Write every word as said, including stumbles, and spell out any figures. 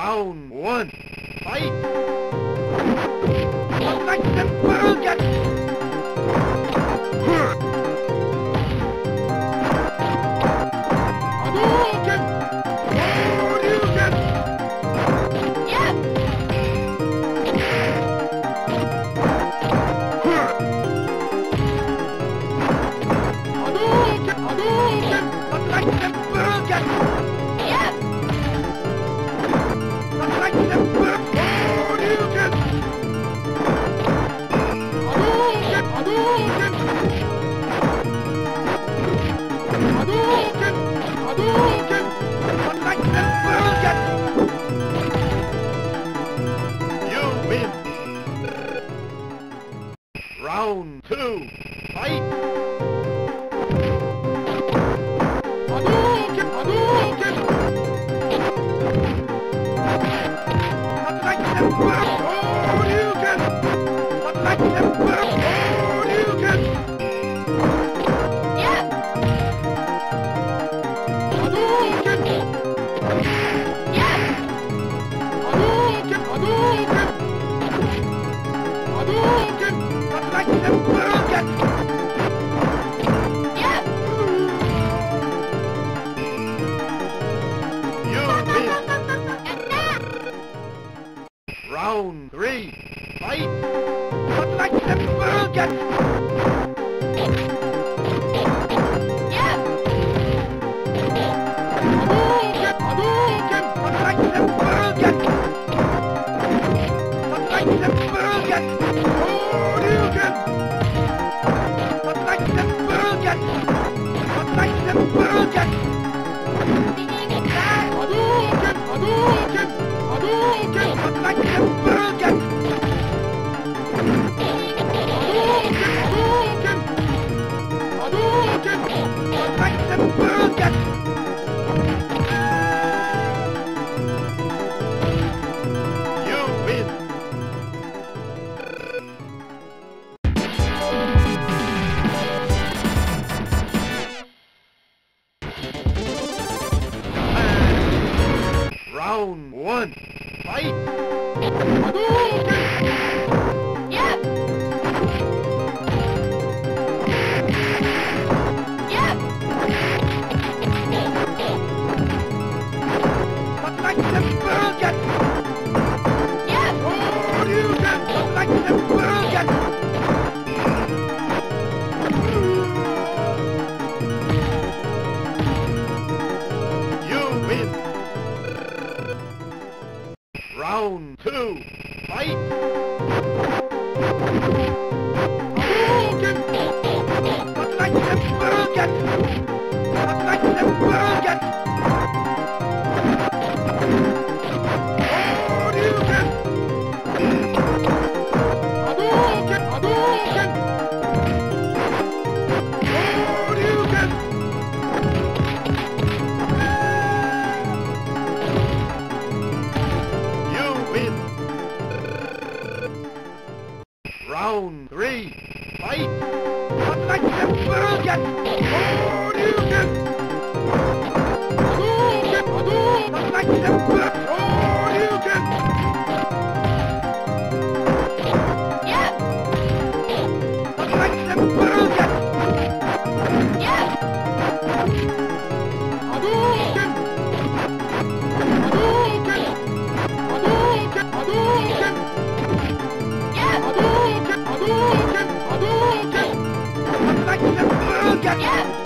Round one. Fight! Select the target! Hadouken! Hadouken! Yeah! Hadouken! Hadouken! Select the target! Yeah! Select the Hadouken! Hadouken! Hadouken! Hadouken! Hadouken! Select the target! You win! Round two. Fight! Hadouken! Hadouken! Select the Hadouken! Select the Hadouken! Yeah! Hadouken! Yeah! Hadouken! Hadouken! Hadouken! Select the target! Yeah! You win! Ganda! Round three. Fight! Select the target! Yeah! Hadouken! Hadouken! Select the target! Select the target! Hadouken! Select the target! Select the target! Hadouken! Hadouken! Hadouken! Select the target! Hadouken! Hadouken! Hadouken! Select the target! You win! Round one. Fight! Hadouken! Yeah! Yeah! Select the target! Yeah! Hadouken! Select the target! You win! Round two. Fight! Hadouken! Select the target! Select the target! Hadouken! Hadouken! Hadouken! Hadouken! You win! Round three. Fight! Select the target! Hadouken! Hadouken! Hadouken! Select the Hadouken! Yeah! Select the target! Yeah! Hadouken! Hadouken! Hadouken! Hadouken! Yeah! Hadouken! Hadouken! Hadouken! Select the target! Yeah!